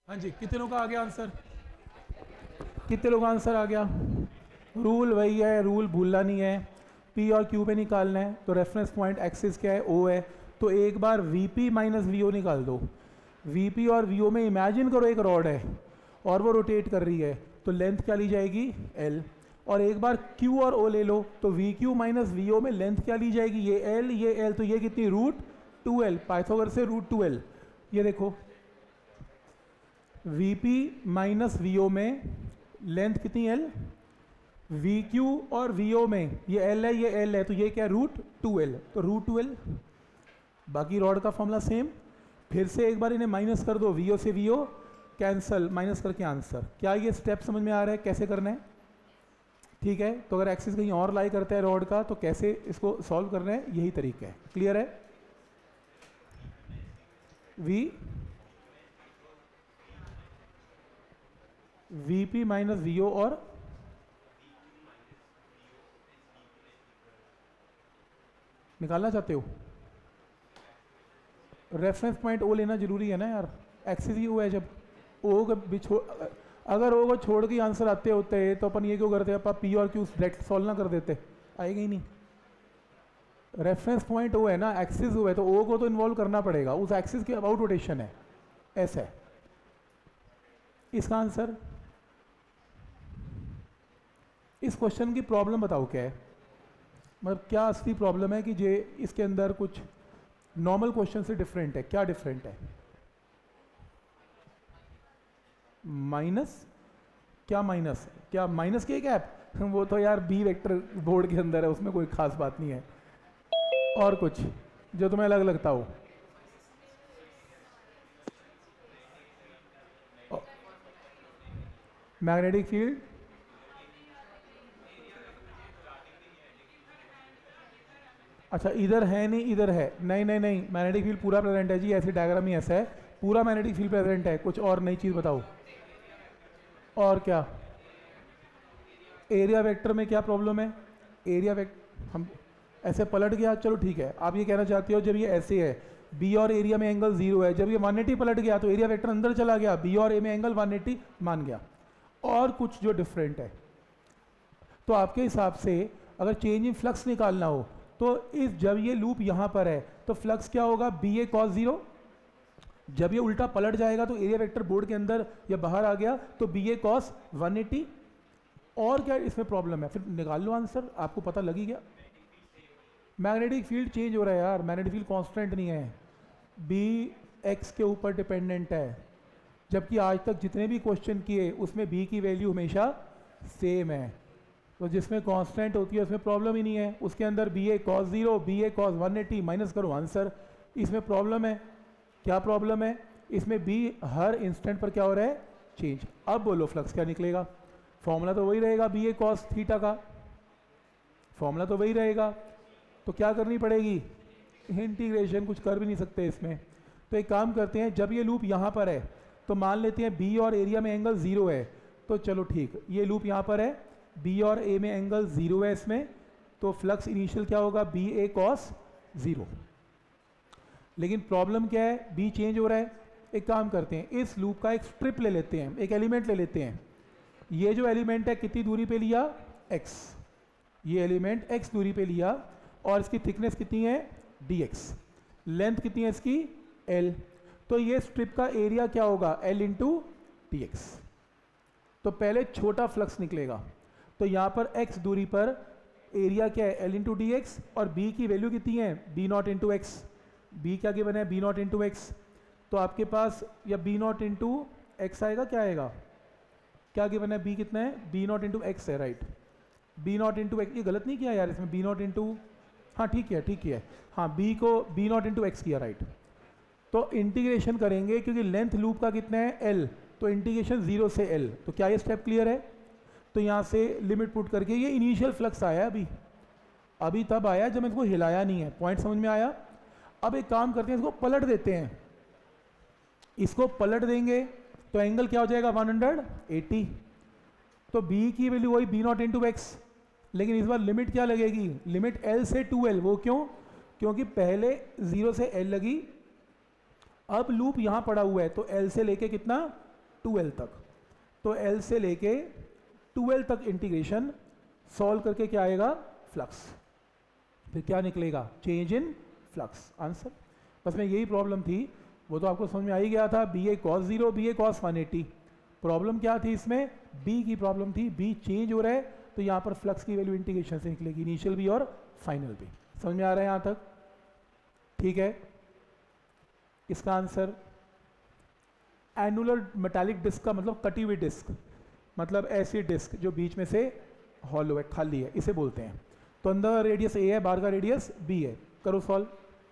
हाँ जी, कितने लोगों का आ गया आंसर? कितने लोगों का आंसर आ गया? रूल वही है, रूल भूलना नहीं है। पी और क्यू पे निकालना है, तो रेफरेंस पॉइंट एक्सिस क्या है? ओ है। तो एक बार V P minus V O निकाल दो। वी पी और वी ओ में इमेजिन करो एक रॉड है और वो रोटेट कर रही है, तो लेंथ क्या ली जाएगी? एल। और एक बार Q और O ले लो, तो V Q minus V O में लेंथ क्या ली जाएगी? ये L, ये L, तो ये कितनी? Root two L. पाइथागोरस से रूट टू एल। ये देखो V P minus V O में लेंथ कितनी? L। वी क्यू और वी ओ में ये L है, ये L है, तो ये क्या? Root two L. तो रूट टू एल। बाकी रॉड का फॉर्मूला सेम। फिर से एक बार इन्हें माइनस कर दो, वी ओ से वी ओ कैंसल, माइनस करके आंसर। क्या ये स्टेप समझ में आ रहा है कैसे करना है? ठीक है, तो अगर एक्सिस कहीं और लाई करता है रॉड का, तो कैसे इसको सॉल्व करना है, यही तरीका है। क्लियर है? V V P minus V O और निकालना चाहते हो? रेफरेंस पॉइंट ओ लेना जरूरी है ना यार, एक्सिस ही ओ है। जब ओ को भी छोड़, अगर ओ को छोड़ के आंसर आते होते हैं तो अपन ये क्यों करते? अपन पी और क्यू डायरेक्ट सॉल्व ना कर देते, आएगा ही नहीं। रेफरेंस पॉइंट ओ है ना, एक्सिस ओ है, तो ओ को तो इन्वॉल्व करना पड़ेगा, उस एक्सिस के अबाउट रोटेशन है। ऐसा है इसका आंसर। इस क्वेश्चन की प्रॉब्लम बताओ क्या है? मतलब क्या असली प्रॉब्लम है कि जे इसके अंदर कुछ नॉर्मल क्वेश्चन से डिफरेंट है? क्या डिफरेंट है? माइनस? क्या माइनस? क्या माइनस के कैप? वो तो यार बी वेक्टर बोर्ड के अंदर है, उसमें कोई खास बात नहीं है। और कुछ जो तुम्हें अलग लगता हो? मैग्नेटिक फील्ड, अच्छा इधर है नहीं, इधर है। नहीं नहीं नहीं, मैग्नेटिक फील्ड पूरा प्रेजेंट है जी, ऐसे डायग्राम ही ऐसा है, पूरा मैग्नेटिक फील्ड प्रेजेंट है। कुछ और नई चीज़ बताओ। और क्या? एरिया वेक्टर में क्या प्रॉब्लम है? एरिया वेक्टर हम ऐसे पलट गया, चलो ठीक है। आप ये कहना चाहते हो जब ये ऐसे है, बी और एरिया में एंगल जीरो है, जब ये वन एटी पलट गया तो एरिया वेक्टर अंदर चला गया, बी और ए में एंगल वन एटी मान गया। और कुछ जो डिफरेंट है, तो आपके हिसाब से अगर चेंज इन फ्लक्स निकालना हो, तो इस जब ये लूप यहाँ पर है तो फ्लक्स क्या होगा? B A cos zero. जब ये उल्टा पलट जाएगा तो एरिया वेक्टर बोर्ड के अंदर या बाहर आ गया तो B A cos one eighty. और क्या इसमें प्रॉब्लम है? फिर निकाल लो आंसर, आपको पता लग ही गया। मैग्नेटिक फील्ड चेंज हो रहा है यार, मैग्नेटिक फील्ड कांस्टेंट नहीं है, बी एक्स के ऊपर डिपेंडेंट है। जबकि आज तक जितने भी क्वेश्चन किए उसमें बी की वैल्यू हमेशा सेम है, तो जिसमें कांस्टेंट होती है उसमें प्रॉब्लम ही नहीं है। उसके अंदर B A cos zero, B A cos one eighty, minus करो आंसर। इसमें प्रॉब्लम है। क्या प्रॉब्लम है? इसमें बी हर इंस्टेंट पर क्या हो रहा है? चेंज। अब बोलो फ्लक्स क्या निकलेगा? फॉर्मूला तो वही रहेगा, बी ए कॉस थीटा का फॉर्मूला तो वही रहेगा। तो क्या करनी पड़ेगी? इंटीग्रेशन। कुछ कर भी नहीं सकते इसमें। तो एक काम करते हैं, जब ये लूप यहाँ पर है तो मान लेते हैं बी और एरिया में एंगल जीरो है, तो चलो ठीक, ये लूप यहाँ पर है, बी और ए में एंगल जीरो है इसमें, तो फ्लक्स इनिशियल क्या होगा? B A cos zero. लेकिन प्रॉब्लम क्या है? बी चेंज हो रहा है। एक काम करते हैं, इस लूप का एक स्ट्रिप ले लेते हैं, एक एलिमेंट ले लेते हैं। ये जो एलिमेंट है कितनी दूरी पे लिया? x। ये एलिमेंट x दूरी पे लिया और इसकी थिकनेस कितनी है? dx। लेंथ कितनी है इसकी? l। तो ये स्ट्रिप का एरिया क्या होगा? l into D X. तो पहले छोटा फ्लक्स निकलेगा, तो यहाँ पर x दूरी पर एरिया क्या है? l into D X. और b की वैल्यू कितनी है? b not into X. b क्या गिवन है? b not into X. तो आपके पास या b नॉट इंटू एक्स आएगा, क्या आएगा? क्या गिवन है? b कितना है? b नॉट इंटू एक्स है, right. b not into X, ये गलत नहीं किया यार इसमें, b नॉट इंटू, हाँ ठीक है ठीक है, हाँ b को b नॉट इंटू एक्स किया, राइट। तो इंटीग्रेशन करेंगे क्योंकि लेंथ लूप का कितना है? l, तो इंटीग्रेशन जीरो से l। तो क्या ये स्टेप क्लियर है? तो यहाँ से लिमिट पुट करके ये इनिशियल फ्लक्स आया, अभी अभी तब आया जब इसको हिलाया नहीं है। पॉइंट समझ में आया? अब एक काम करते हैं, इसको पलट देते हैं। इसको पलट देंगे तो एंगल क्या हो जाएगा? One eighty. तो b की वैल्यू वही b नॉट इंटू एक्स, लेकिन इस बार लिमिट क्या लगेगी? लिमिट l से टू एल। वो क्यों? क्योंकि पहले जीरो से l लगी, अब लूप यहाँ पड़ा हुआ है तो l से लेके कितना? टू एल तक, तो एल से लेके टू एल तक इंटीग्रेशन सॉल्व करके क्या आएगा, फ्लक्स, फिर क्या निकलेगा, चेंज इन फ्लक्स, आंसर। बस में यही प्रॉब्लम थी, वो तो आपको समझ में आ ही गया था, B A cos zero B A cos one eighty. Problem क्या थी इसमें, बी की प्रॉब्लम थी, बी चेंज हो रहा है तो यहाँ पर फ्लक्स की वैल्यू इंटीग्रेशन से निकलेगी, इनिशियल भी और फाइनल भी। समझ में आ रहा है यहाँ तक, ठीक है। इसका आंसर एनुलर मेटालिक डिस्क का मतलब कटी हुई डिस्क, मतलब ऐसी डिस्क जो बीच में से हॉलो है, खाली है, इसे बोलते हैं। तो अंदर का रेडियस ए है, बाहर का रेडियस बी है, करो सॉल्व।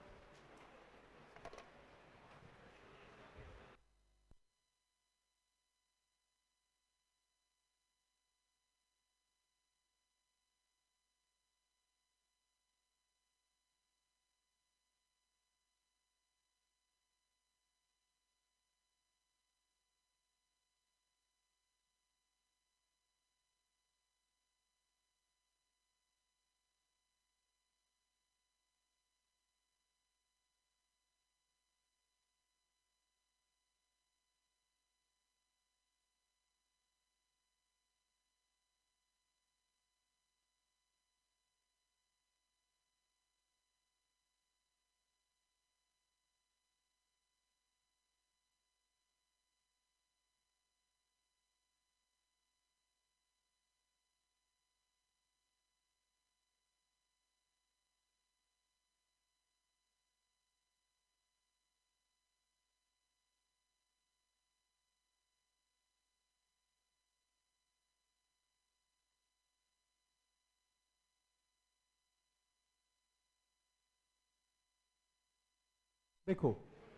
देखो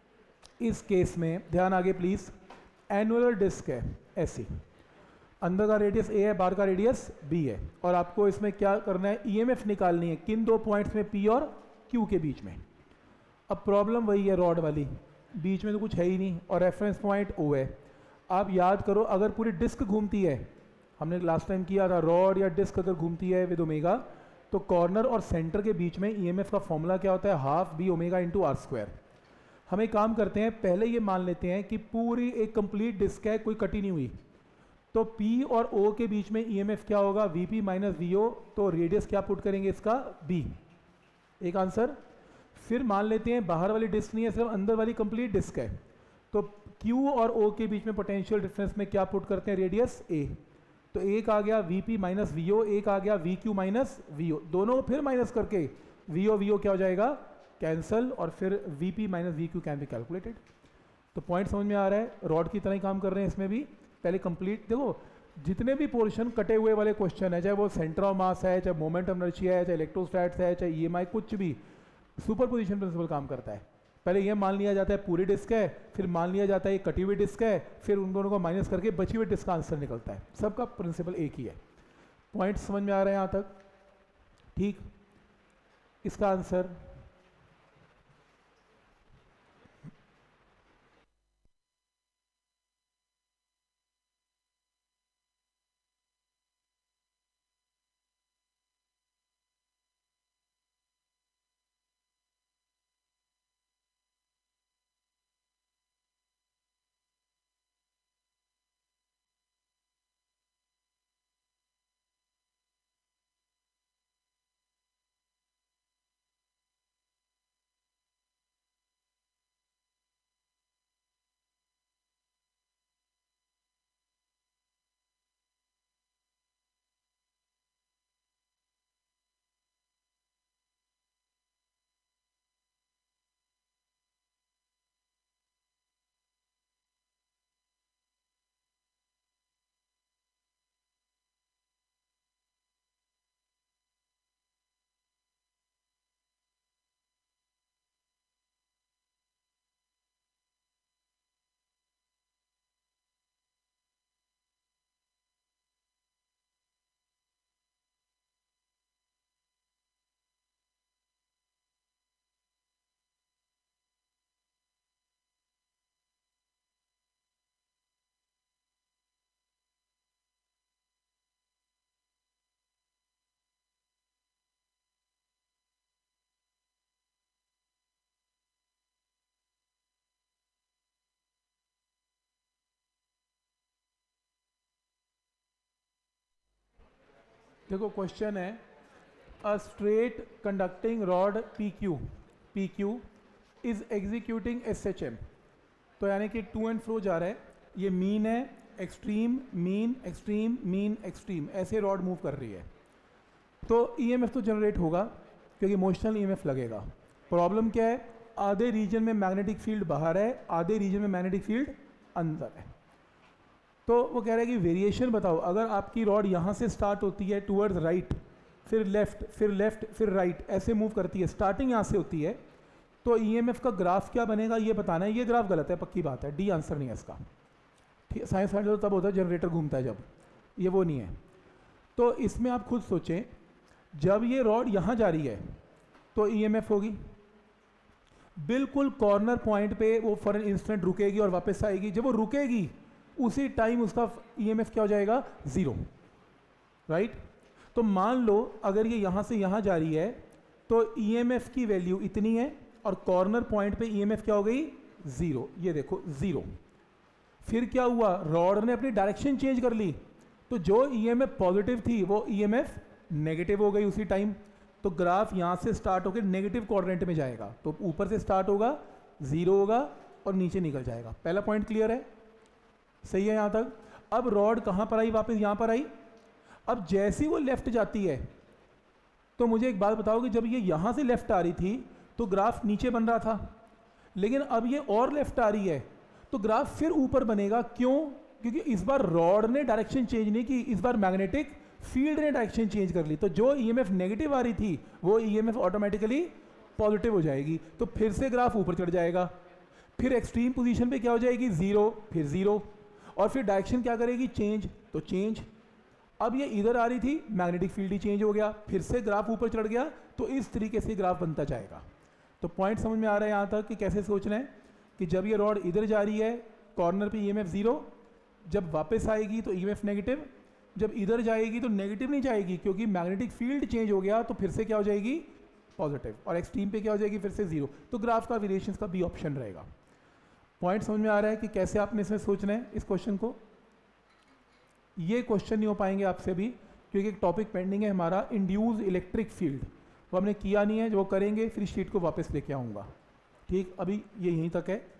इस केस में ध्यान आगे प्लीज, एनुलर डिस्क है ऐसी, अंदर का रेडियस ए है, बाहर का रेडियस बी है, और आपको इसमें क्या करना है, ईएमएफ निकालनी है किन दो पॉइंट्स में, पी और क्यू के बीच में। अब प्रॉब्लम वही है रॉड वाली, बीच में तो कुछ है ही नहीं और रेफरेंस पॉइंट ओ है। आप याद करो अगर पूरी डिस्क घूमती है, हमने लास्ट टाइम किया था, रॉड या डिस्क अगर घूमती है विद ओमेगा, तो कॉर्नर और सेंटर के बीच में ईएमएफ का फॉर्मूला क्या होता है, half B omega into R square. हम एक काम करते हैं, पहले ये मान लेते हैं कि पूरी एक कंप्लीट डिस्क है, कोई कटी नहीं हुई, तो P और O के बीच में ईएमएफ क्या होगा, V P minus V O, तो रेडियस क्या पुट करेंगे इसका, B, एक आंसर। फिर मान लेते हैं बाहर वाली डिस्क नहीं है, सिर्फ अंदर वाली कंप्लीट डिस्क है, तो Q और O के बीच में पोटेंशियल डिफरेंस में क्या पुट करते हैं, रेडियस A, तो एक आ गया V P minus V O, एक आ गया V Q minus V O, दोनों फिर माइनस करके वी ओ वी ओ क्या हो जाएगा, कैंसल, और फिर V P minus V Q can be calculated. तो पॉइंट समझ में आ रहा है, रॉड की तरह ही काम कर रहे हैं इसमें भी। पहले कंप्लीट देखो, जितने भी पोर्शन कटे हुए वाले क्वेश्चन है, चाहे वो सेंटर ऑफ मास है, चाहे मोमेंट ऑफ इनर्शिया है, चाहे इलेक्ट्रोस्टैट्स है, चाहे ईएमआई, कुछ भी सुपरपोजिशन प्रिंसिपल काम करता है। पहले ये मान लिया जाता है पूरी डिस्क है, फिर मान लिया जाता है ये कटी हुई डिस्क है, फिर उन दोनों को माइनस करके बची हुई डिस्क का आंसर निकलता है। सबका प्रिंसिपल एक ही है। पॉइंट समझ में आ रहे हैं यहाँ तक, ठीक। इसका आंसर देखो क्वेश्चन है a straight conducting rod P Q P Q is executing S H M, तो यानी कि टू एंड फ्रो जा रहा है, ये मीन है, extreme mean extreme mean extreme, ऐसे रॉड मूव कर रही है, तो ईएमएफ तो जनरेट होगा क्योंकि मोशनल ईएमएफ लगेगा। प्रॉब्लम क्या है, आधे रीजन में मैग्नेटिक फील्ड बाहर है, आधे रीजन में मैग्नेटिक फील्ड अंदर है। तो वो कह रहा है कि वेरिएशन बताओ, अगर आपकी रॉड यहाँ से स्टार्ट होती है टूवर्ड्स राइट, फिर लेफ्ट, फिर लेफ्ट, फिर राइट, ऐसे मूव करती है, स्टार्टिंग यहाँ से होती है, तो ईएमएफ का ग्राफ क्या बनेगा ये बताना है। ये ग्राफ गलत है, पक्की बात है, डी आंसर नहीं है इसका। ठीक है, साइंस वाले तब होता है जनरेटर घूमता है जब, ये वो नहीं है। तो इसमें आप खुद सोचें, जब ये रॉड यहाँ जा रही है तो ईएमएफ होगी, बिल्कुल कॉर्नर पॉइंट पे वो फॉर एन इंस्टेंट रुकेगी और वापस आएगी। जब वो रुकेगी उसी टाइम उसका ईएमएफ क्या हो जाएगा, ज़ीरो, राइट। तो मान लो अगर ये यहाँ से यहाँ जा रही है तो ईएमएफ की वैल्यू इतनी है और कॉर्नर पॉइंट पे ईएमएफ क्या हो गई, ज़ीरो। ये देखो ज़ीरो। फिर क्या हुआ, रॉड ने अपनी डायरेक्शन चेंज कर ली, तो जो ईएमएफ पॉजिटिव थी वो ईएमएफ नेगेटिव हो गई उसी टाइम। तो ग्राफ यहाँ से स्टार्ट होकर नेगेटिव क्वाड्रेंट में जाएगा, तो ऊपर से स्टार्ट होगा, ज़ीरो होगा और नीचे निकल जाएगा। पहला पॉइंट क्लियर है, सही है यहाँ तक। अब रॉड कहाँ पर आई, वापस यहाँ पर आई। अब जैसी वो लेफ्ट जाती है, तो मुझे एक बात बताओ कि जब ये यहाँ से लेफ्ट आ रही थी तो ग्राफ नीचे बन रहा था, लेकिन अब ये और लेफ्ट आ रही है तो ग्राफ फिर ऊपर बनेगा। क्यों, क्योंकि इस बार रॉड ने डायरेक्शन चेंज नहीं की, इस बार मैग्नेटिक फील्ड ने डायरेक्शन चेंज कर ली। तो जो ईएमएफ नेगेटिव आ रही थी वो ईएमएफ ऑटोमेटिकली पॉजिटिव हो जाएगी, तो फिर से ग्राफ ऊपर चढ़ जाएगा। फिर एक्सट्रीम पोजीशन पे क्या हो जाएगी, ज़ीरो, फिर ज़ीरो, और फिर डायरेक्शन क्या करेगी, चेंज, तो चेंज। अब ये इधर आ रही थी, मैग्नेटिक फील्ड ही चेंज हो गया, फिर से ग्राफ ऊपर चढ़ गया। तो इस तरीके से ग्राफ बनता जाएगा। तो पॉइंट समझ में आ रहा है यहाँ तक कि कैसे सोचना है कि जब ये रॉड इधर जा रही है कॉर्नर पे ईएमएफ ज़ीरो, जब वापस आएगी तो ईएमएफ नेगेटिव, जब इधर जाएगी तो नेगेटिव नहीं जाएगी क्योंकि मैग्नेटिक फील्ड चेंज हो गया, तो फिर से क्या हो जाएगी, पॉजिटिव, और एक्सट्रीम पे क्या हो जाएगी, फिर से जीरो। तो ग्राफ का वेरिएशन का बी ऑप्शन रहेगा। पॉइंट समझ में आ रहा है कि कैसे आपने इसमें सोचना है इस क्वेश्चन को। ये क्वेश्चन नहीं हो पाएंगे आपसे भी क्योंकि एक टॉपिक पेंडिंग है हमारा, इंड्यूस इलेक्ट्रिक फील्ड, वो हमने किया नहीं है, जो करेंगे फिर शीट को वापस लेके आऊँगा। ठीक, अभी ये यहीं तक है।